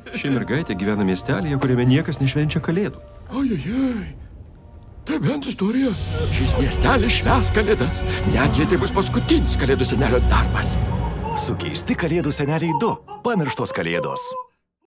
Ši mergaitė gyvena miestelėje, kuriame niekas nešvenčia kalėdų. Ojojoj. Tai bent istorija. Šis miestelis švęs kalėdas. Net jei tai bus paskutinis kalėdų senelio darbas. Sukeisti kalėdų seneliai 2. Pamirštos kalėdos.